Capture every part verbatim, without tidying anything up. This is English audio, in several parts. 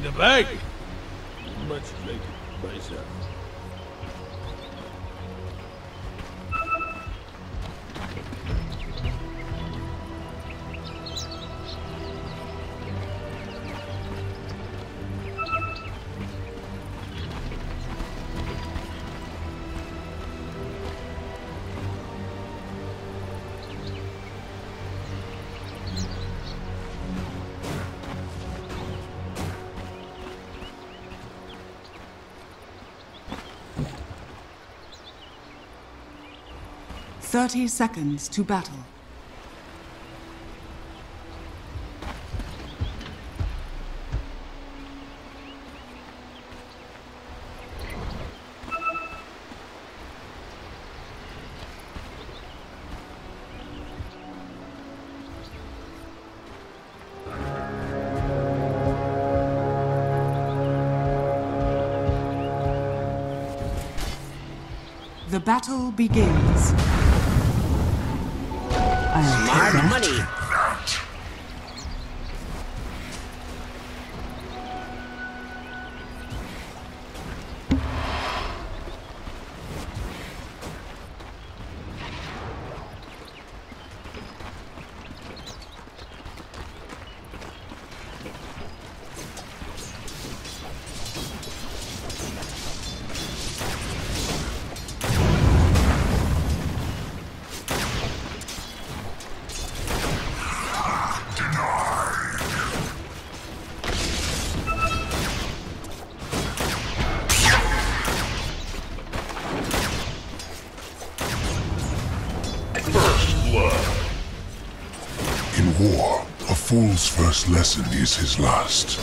in the bag. Much like it myself. Thirty seconds to battle. The battle begins. Smart money. In war, a fool's first lesson is his last.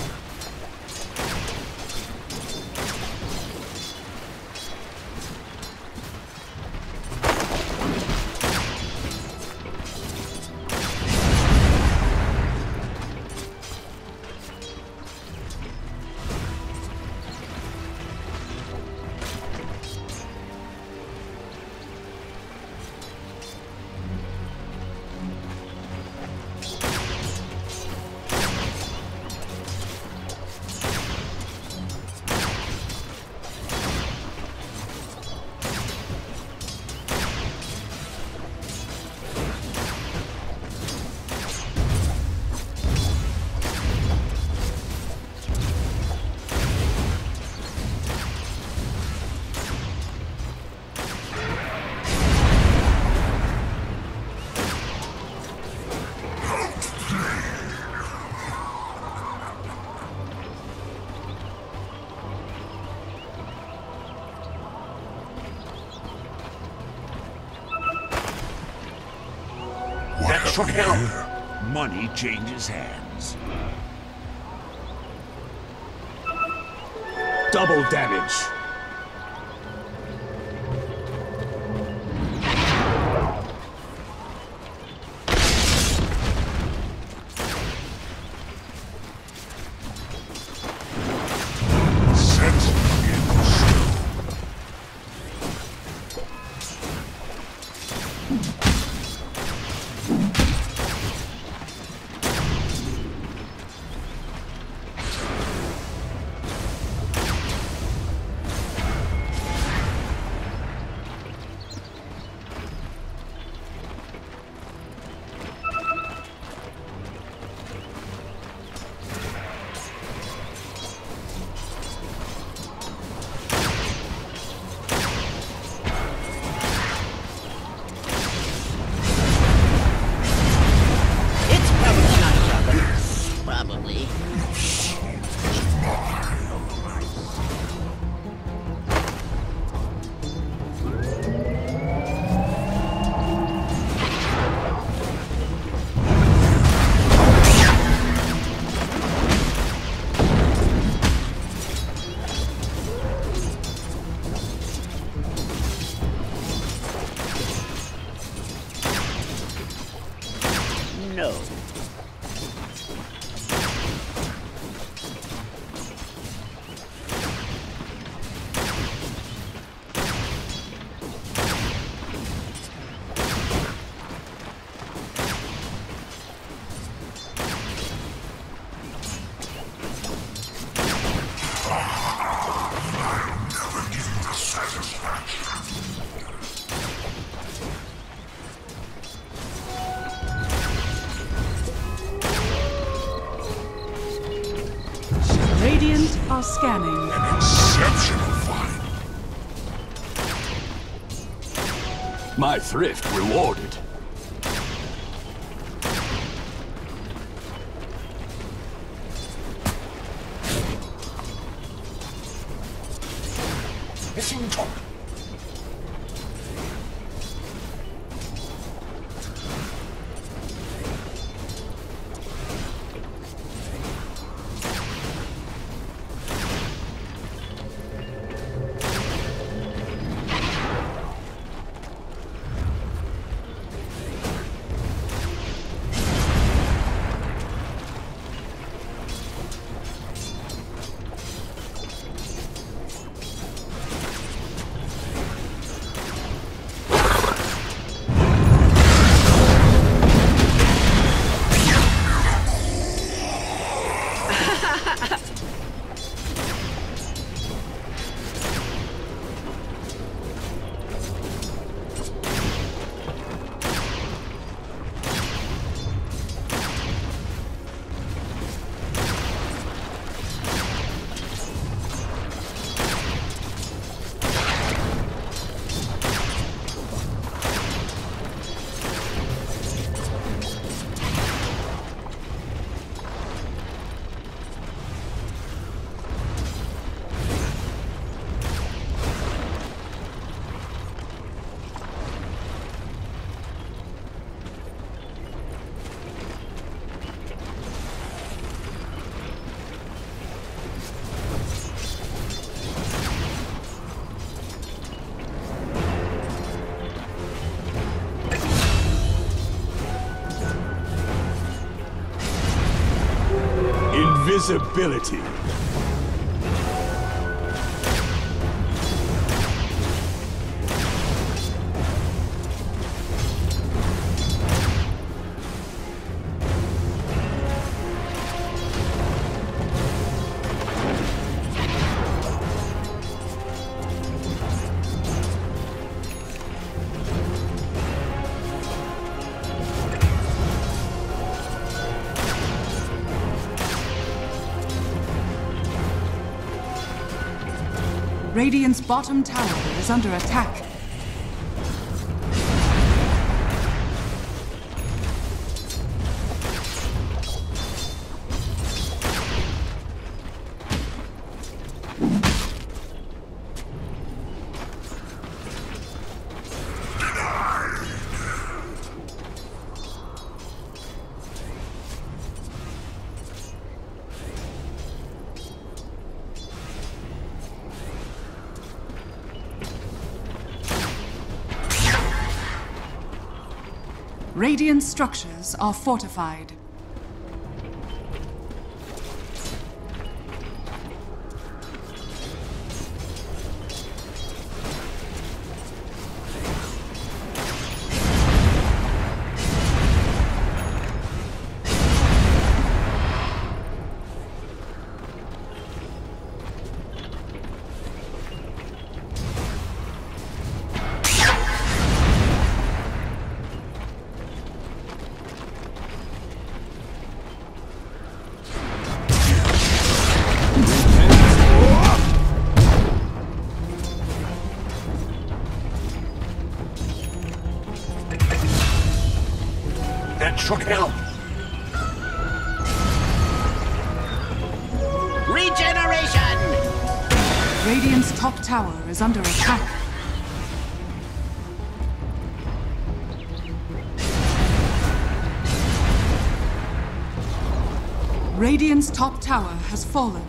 That should help. Money changes hands. Double damage. Radiant are scanning. An exceptional find. My thrift rewarded. Missing top. Invisibility. Radiant's bottom tower is under attack. Radiant structures are fortified. That should help. Regeneration! Radiant's top tower is under attack. Radiant's top tower has fallen.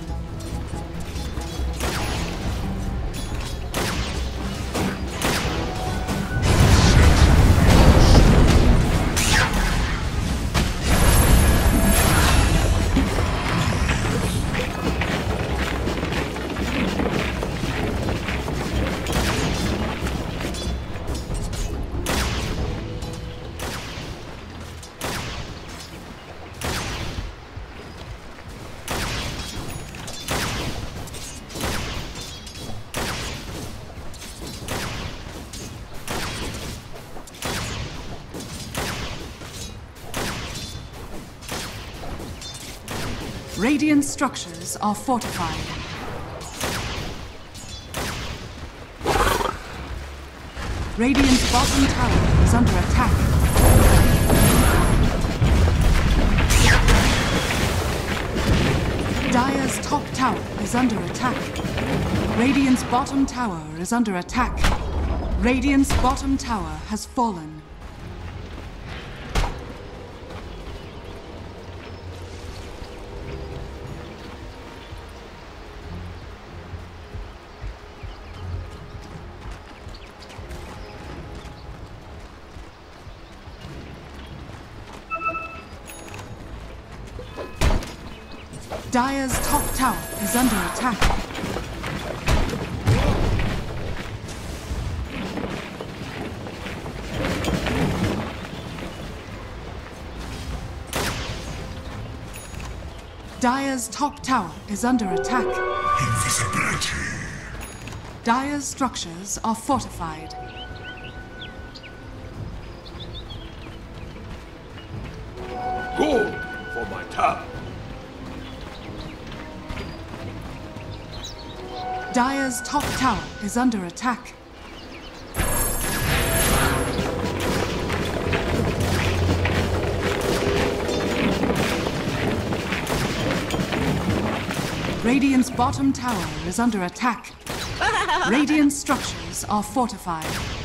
Radiant structures are fortified. Radiant's bottom tower is under attack. Dire's top tower is under attack. Radiant's bottom tower is under attack. Radiant's bottom tower has fallen. Dire's top tower is under attack. Dire's top tower is under attack. Invisibility. Dire's structures are fortified. Gold for my tower. Dire's top tower is under attack. Radiant's bottom tower is under attack. Radiant structures are fortified.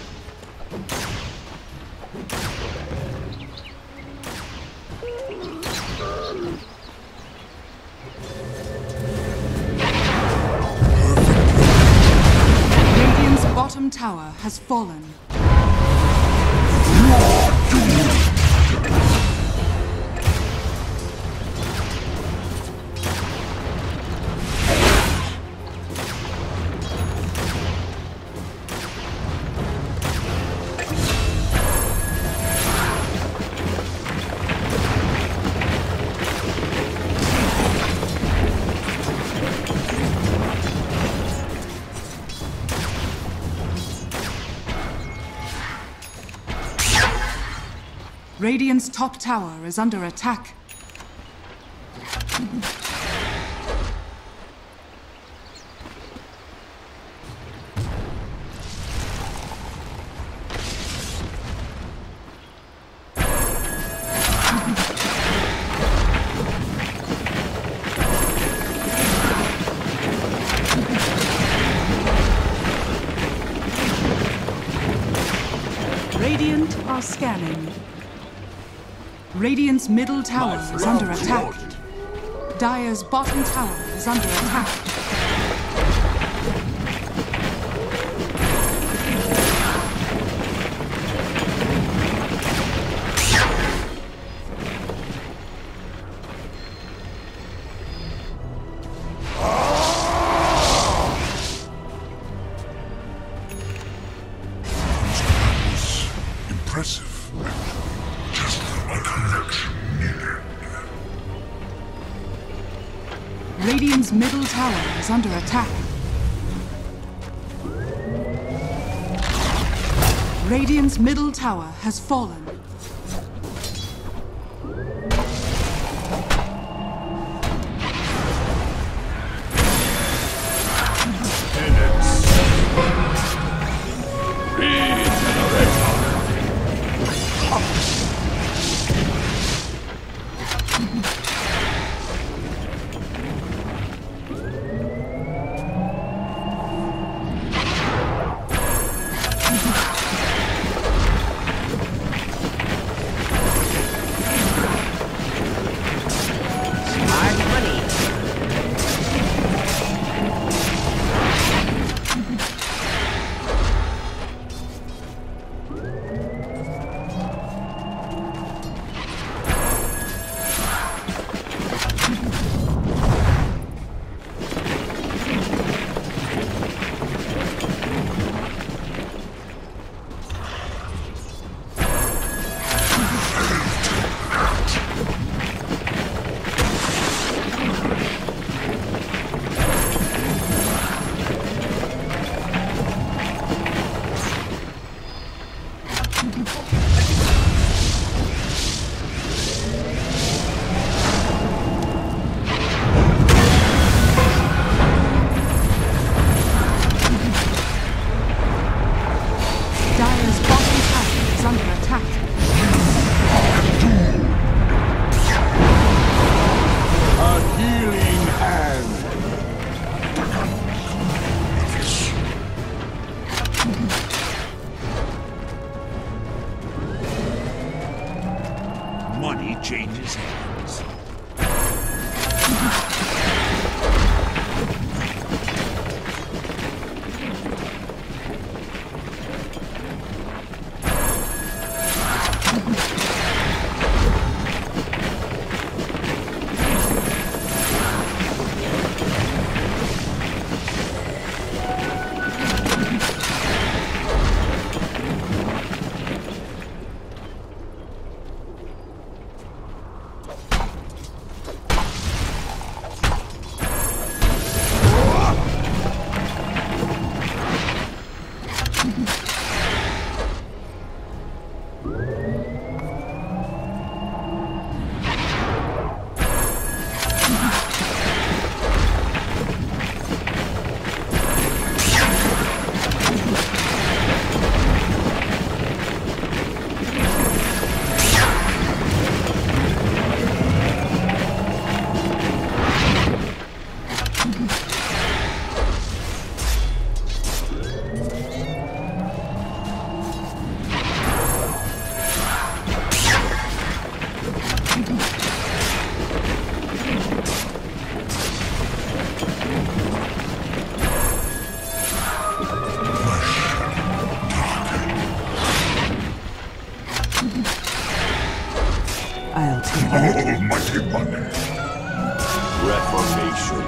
Radiant's bottom tower has fallen. Radiant's top tower is under attack. Radiant are scanning. Radiant's middle tower is under attack. Dire's bottom tower is under attack. Impressive. Just a connection needed. Radiant's middle tower is under attack. Radiant's middle tower has fallen. I'll take it. Almighty money. Reformation.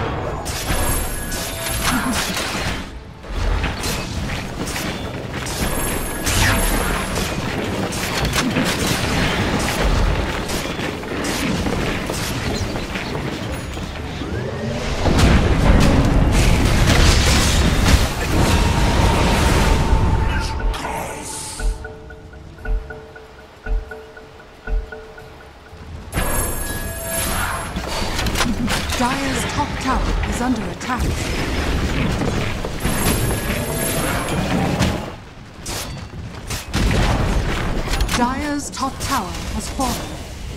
Dire's top tower is under attack. Dire's top tower has fallen.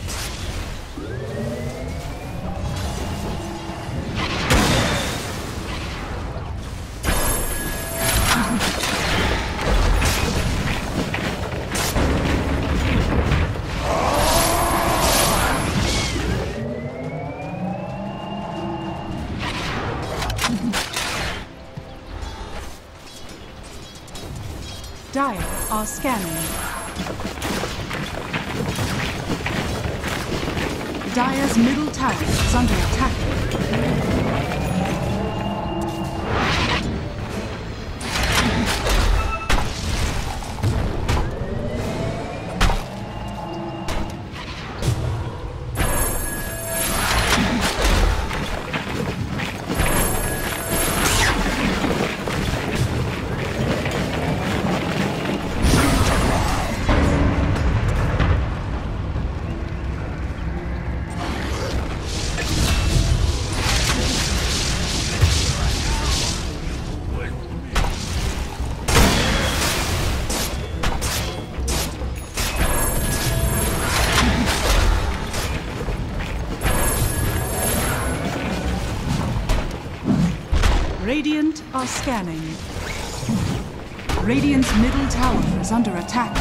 Dire are scanning. Dire's middle tower is under attack. Radiant are scanning. Radiant's middle tower is under attack.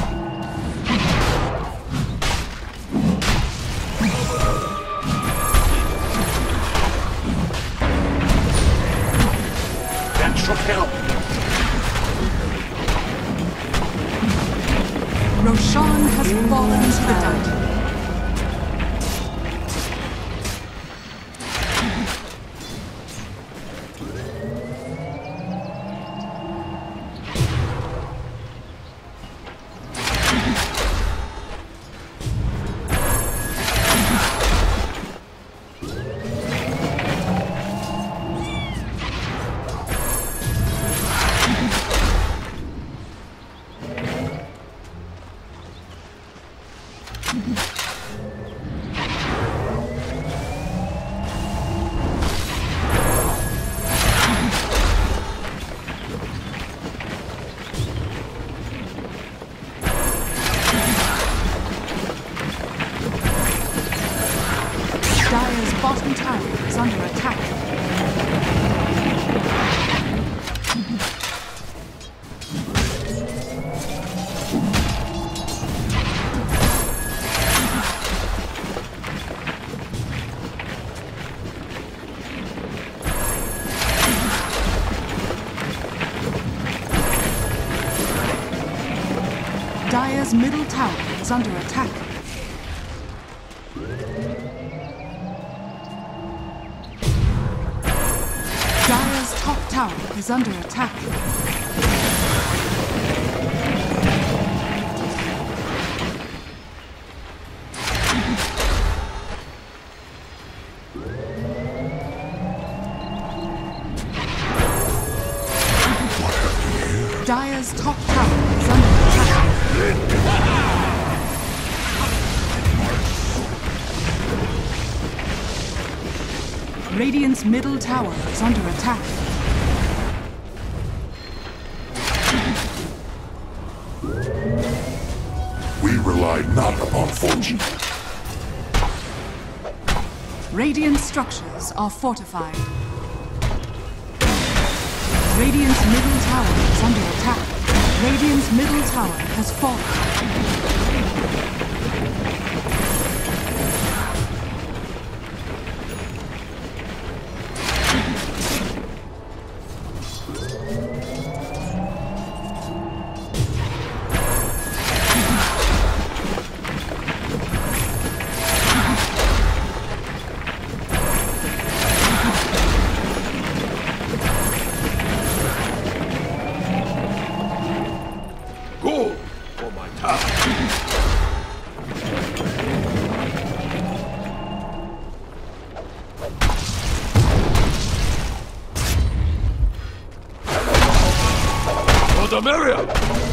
That should help. Roshan has fallen to the dungeon. Dire's bottom tower is under attack. Dire's middle tower is under attack. Dire's top tower is under attack. Dire's top tower is under attack. Radiant's middle tower is under attack. We rely not upon fortune. Radiant structures are fortified. Radiant's middle tower is under attack. Radiant's middle tower has fallen. Go for my tower. For the Miriam!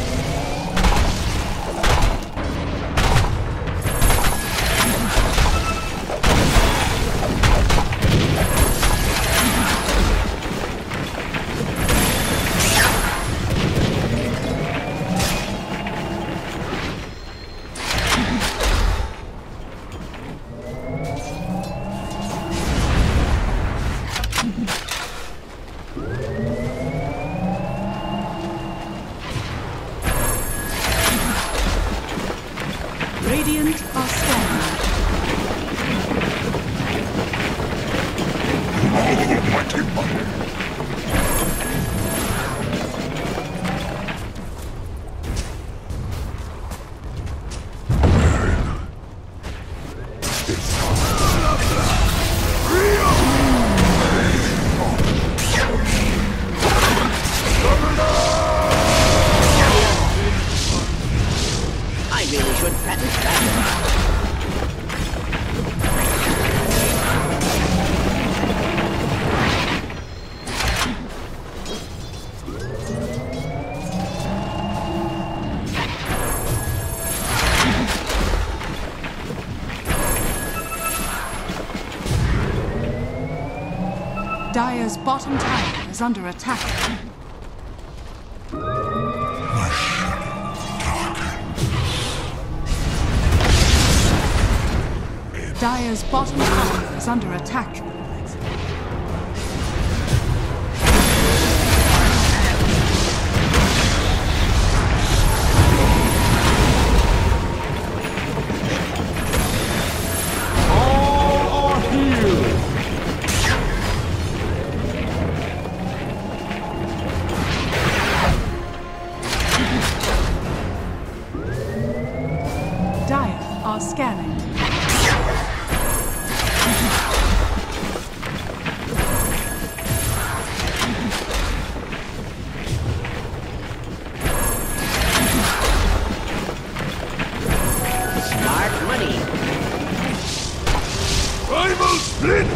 Radiant are scanning. Almighty Mother. I really should practice that. Dire's bottom tower is under attack. My shadow darkens. Dire's bottom tower is under attack. Dire are scanning. Smart money. Primal split!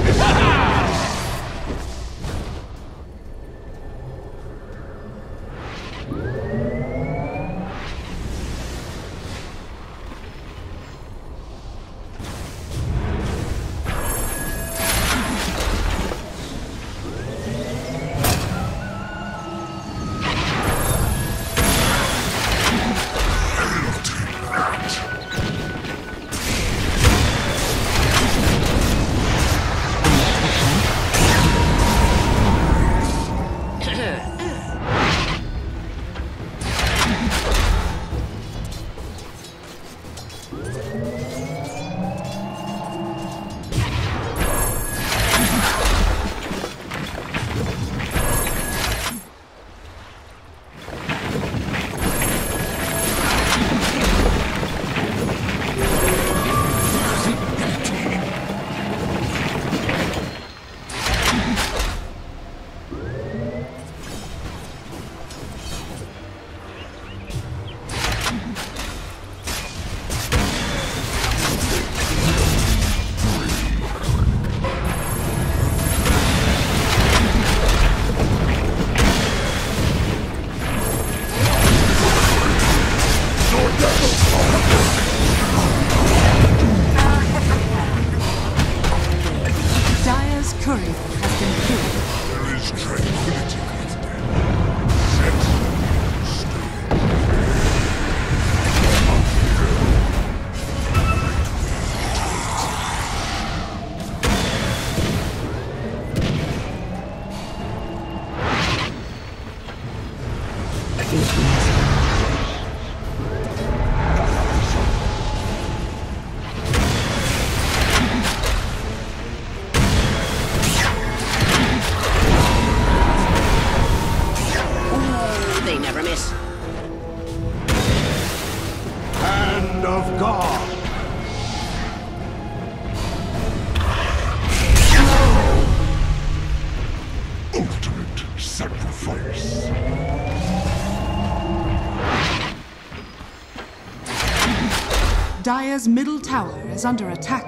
Dire's middle tower is under attack.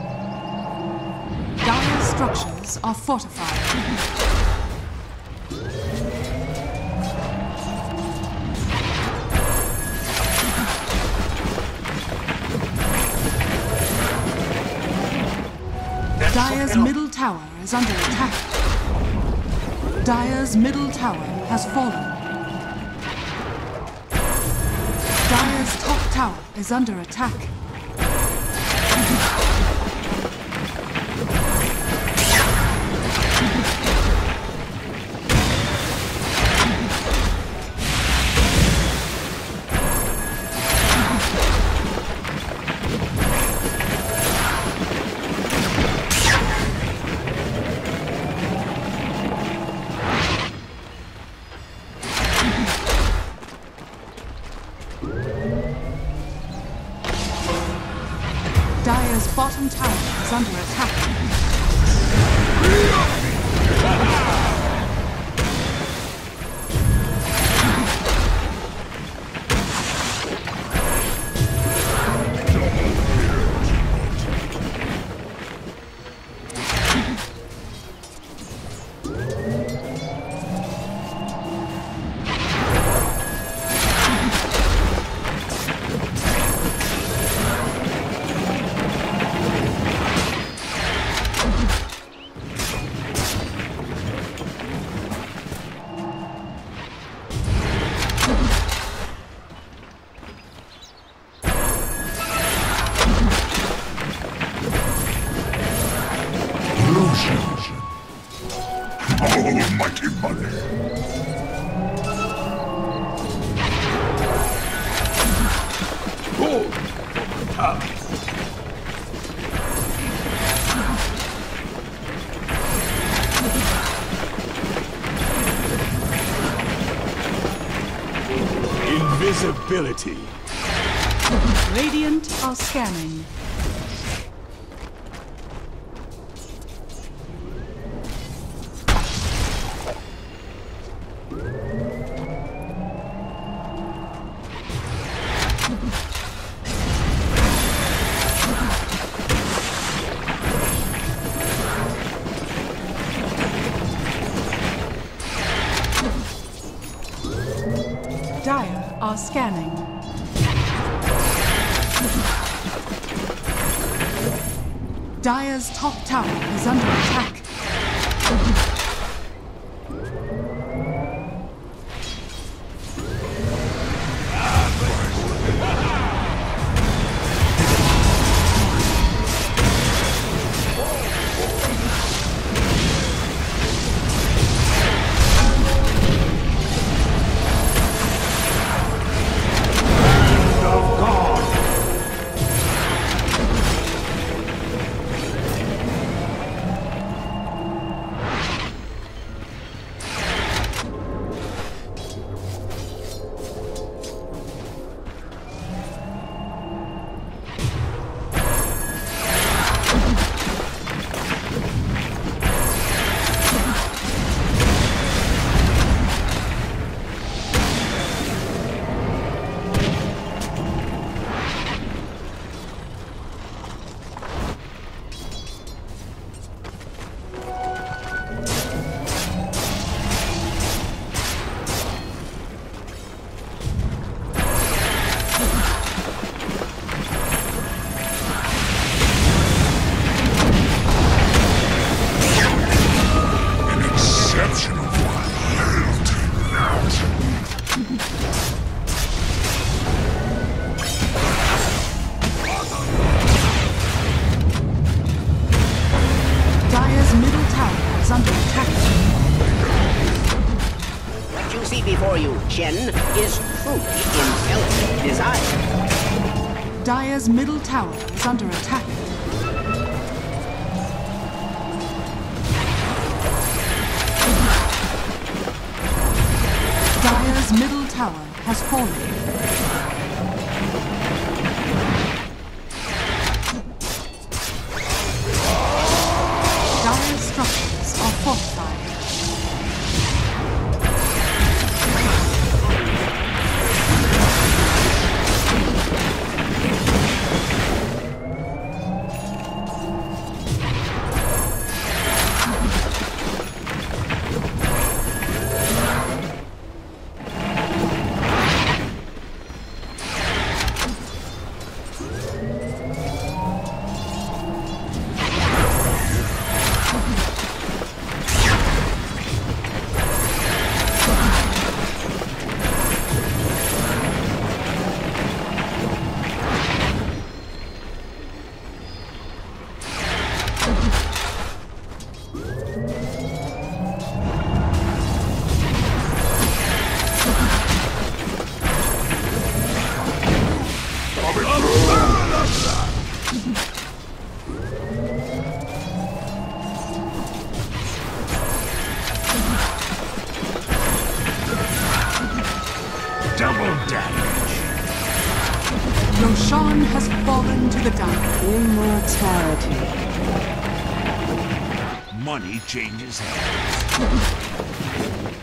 Dire's structures are fortified. Dire's middle tower is under attack. Dire's middle tower has fallen. Dire's top tower is under attack. Dire's bottom tower is under attack. Almighty money. Gold from the Invisibility. Radiant are scanning. Dire are scanning. Dire's top tower is under attack. Before you, Shen, is truly intelligent design. Dire's middle tower is under attack. Dire's middle tower has fallen. Dire's structures are fortified. Roshan has fallen to the dark. Immortality. Money changes hands.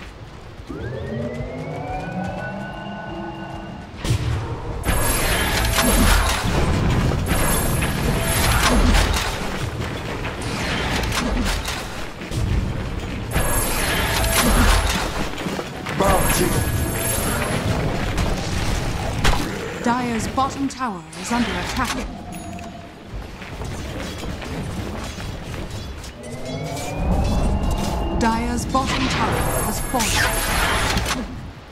Dire's bottom tower is under attack. Dire's bottom tower has fallen.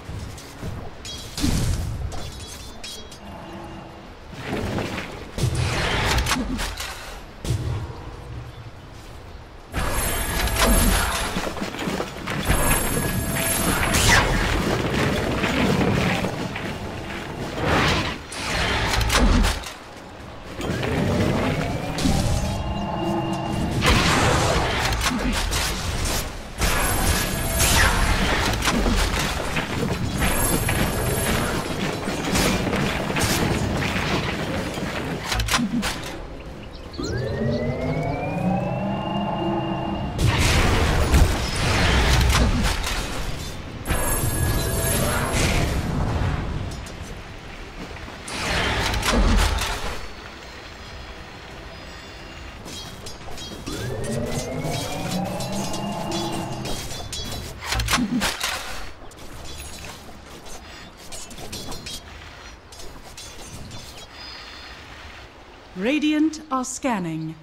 Radiant are scanning.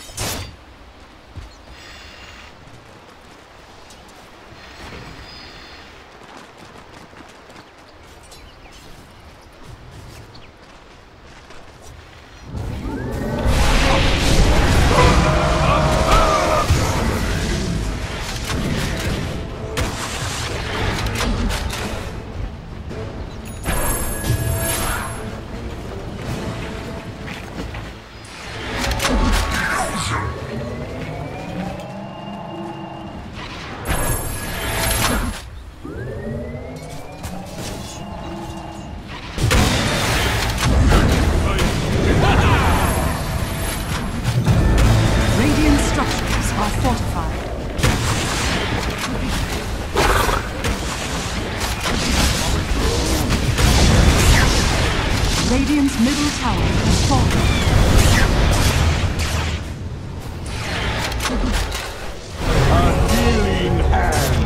Radiant's middle tower has fallen. A healing hand.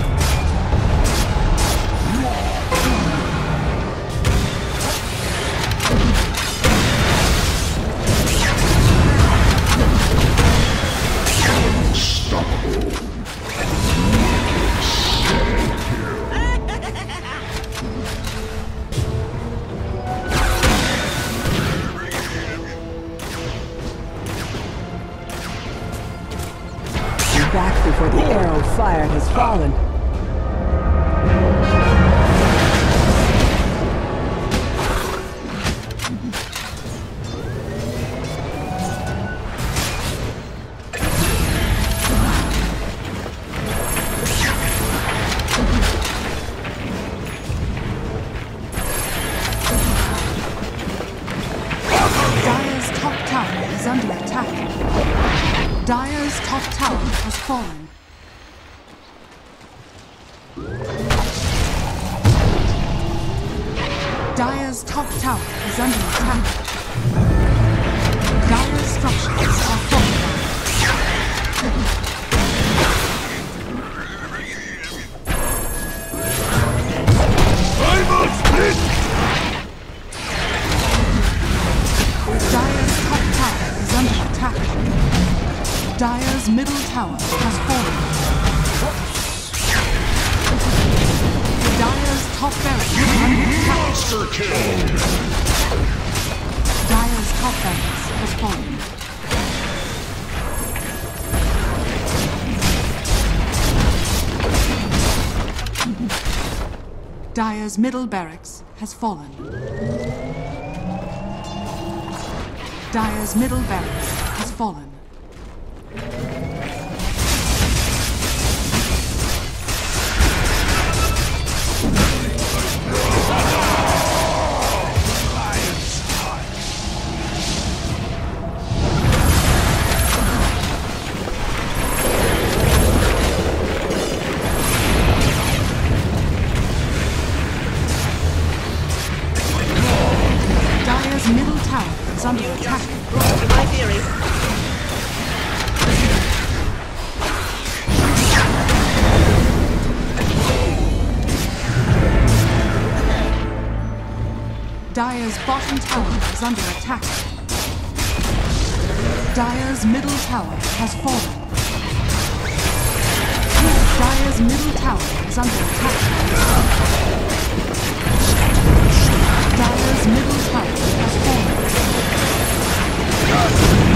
Back before the arrow fired has fallen. Dire's top tower is under attack. Dire's top tower has fallen. Dire's top tower is under attack. Dire's structures are fortified. Dire's top tower is under attack. Dire's middle tower has fallen. Dire's top barracks is under attack. Monster kill! Dire's top barracks has fallen. Dire's middle barracks has fallen. Dire's middle barracks has fallen. Dire's bottom tower is under attack. Dire's middle tower has fallen. Dire's middle tower is under attack. Dire's middle tower has fallen.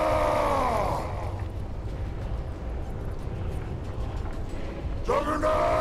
Juggernaut!